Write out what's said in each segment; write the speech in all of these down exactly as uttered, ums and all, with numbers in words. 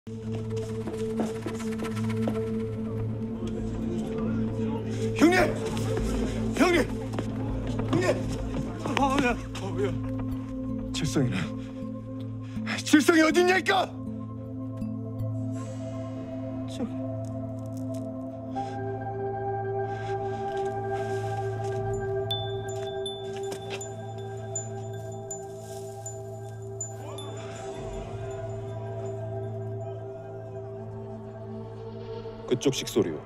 형님! 형님! 형님! 아우야! 아우야! 칠성이는... 칠성이 어딨냐니까! 저기... 그쪽 식소리요.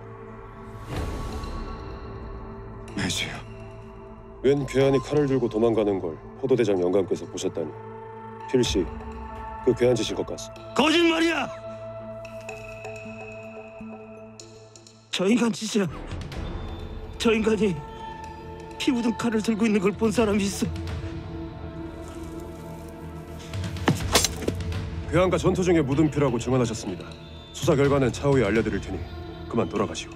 매주요. 웬 괴한이 칼을 들고 도망가는 걸 포도대장 영감께서 보셨다니 필시 그 괴한 짓일 것 같습니다. 거짓말이야! 저 인간 짓이야. 저 인간이 피 묻은 칼을 들고 있는 걸 본 사람이 있어. 괴한과 전투 중에 묻은 피라고 증언하셨습니다. 수사 결과는 차후에 알려드릴 테니 그만 돌아가시오.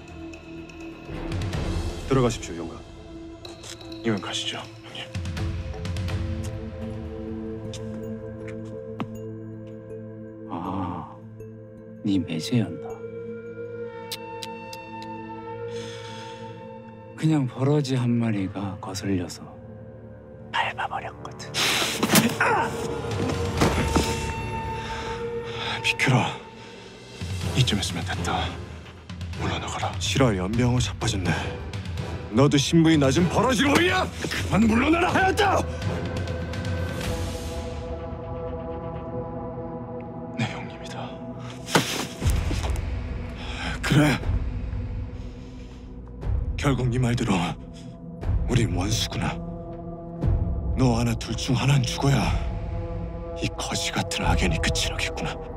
들어가십시오, 영감. 이만 가시죠, 형님. 아, 네 매제였나? 그냥 버러지 한 마리가 거슬려서 밟아버렸거든. 비켜라. 이쯤 했으면 됐다. 물러나가라. 실화 연병을 자빠졌네. 너도 신분이 낮은 버러지로이야. 그만 물러나라 하였다. 내 형님이다. 그래. 결국 네 말대로 우린 원수구나. 너 하나 둘 중 하나는 죽어야 이 거지 같은 악연이 끝이 나겠구나.